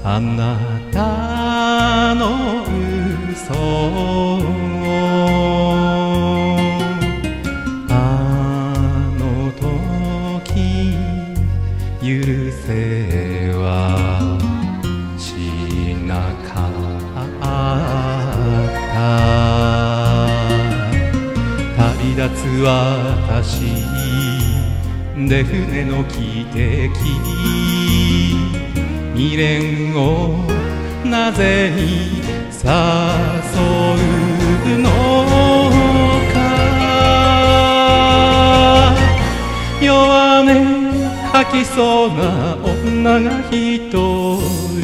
あなたの嘘あの時許せはしなかった旅立つ私で船の汽笛未練をなぜに誘うのか弱音吐きそうな女が一人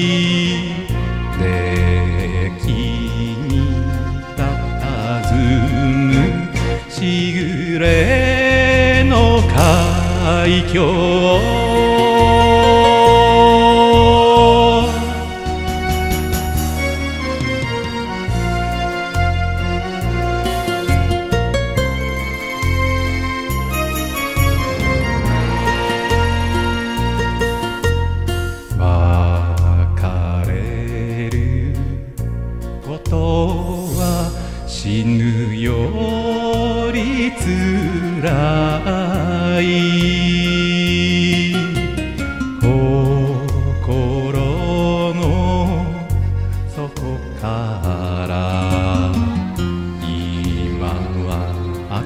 で駅に佇むしぐれの海峡死ぬよりつらい心の底から今は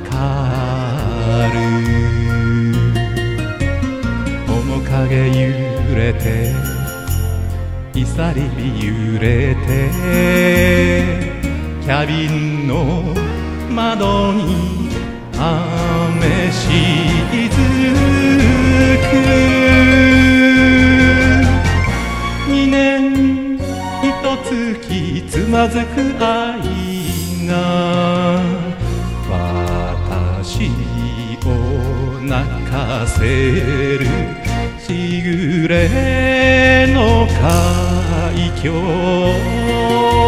明る面影揺れていさり揺れてキャビンの窓に雨しずく2年ひと月つまずく愛が私を泣かせるしぐれの海峡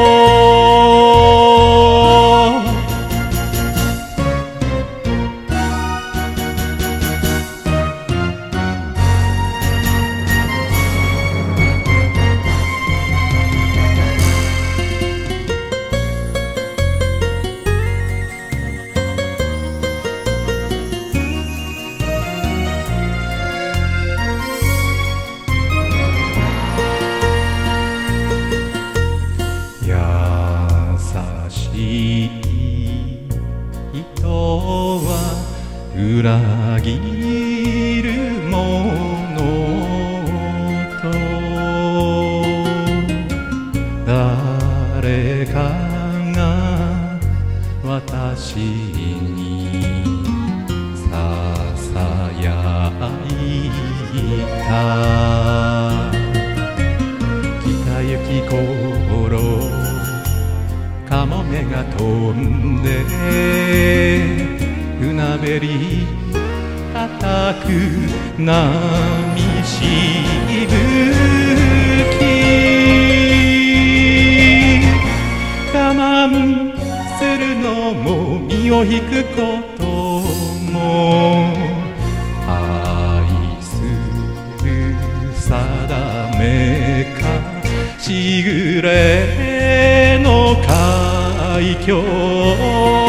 人は裏切るものと誰かが私にささやいた北行き頃カモメが飛んで船べり叩く波しぶき我慢するのも身を引くことも愛する定めかしぐれの海峡